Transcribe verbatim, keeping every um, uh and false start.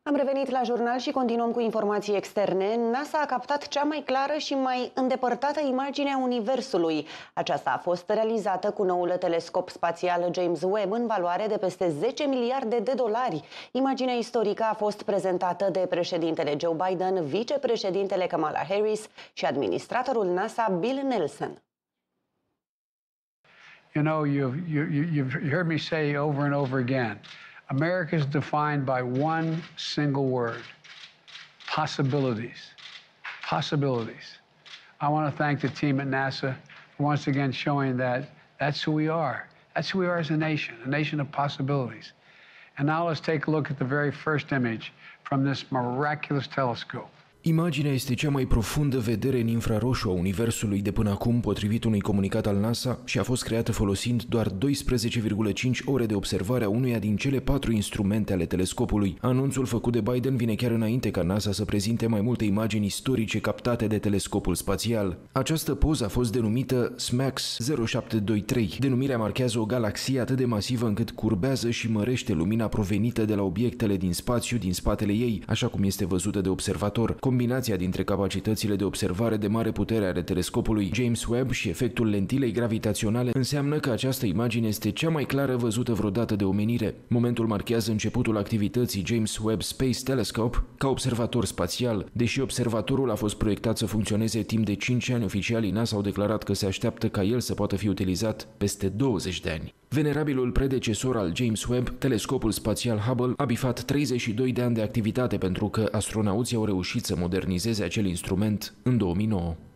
Am revenit la jurnal și continuăm cu informații externe. NASA a captat cea mai clară și mai îndepărtată imagine a Universului. Aceasta a fost realizată cu noul telescop spațial James Webb în valoare de peste zece miliarde de dolari. Imaginea istorică a fost prezentată de președintele Joe Biden, vicepreședintele Kamala Harris și administratorul NASA Bill Nelson. You know, you've, you, you've heard me say over and over again, America is defined by one single word: possibilities. Possibilities. I want to thank the team at NASA for once again showing that that's who we are. That's who we are as a nation, a nation of possibilities. And now let's take a look at the very first image from this miraculous telescope. Imaginea este cea mai profundă vedere în infraroșu a Universului de până acum, potrivit unui comunicat al NASA, și a fost creată folosind doar doisprezece virgulă cinci ore de observare a unuia din cele patru instrumente ale telescopului. Anunțul făcut de Biden vine chiar înainte ca NASA să prezinte mai multe imagini istorice captate de telescopul spațial. Această poză a fost denumită SMACS zero șapte doi trei. Denumirea marchează o galaxie atât de masivă încât curbează și mărește lumina provenită de la obiectele din spațiu din spatele ei, așa cum este văzută de observator. Combinația dintre capacitățile de observare de mare putere ale telescopului James Webb și efectul lentilei gravitaționale înseamnă că această imagine este cea mai clară văzută vreodată de omenire. Momentul marchează începutul activității James Webb Space Telescope ca observator spațial. Deși observatorul a fost proiectat să funcționeze timp de cinci ani, oficialii NASA au declarat că se așteaptă ca el să poată fi utilizat peste douăzeci de ani. Venerabilul predecesor al James Webb, telescopul spațial Hubble, a bifat treizeci și doi de ani de activitate pentru că astronauții au reușit să modernizeze acel instrument în două mii nouă.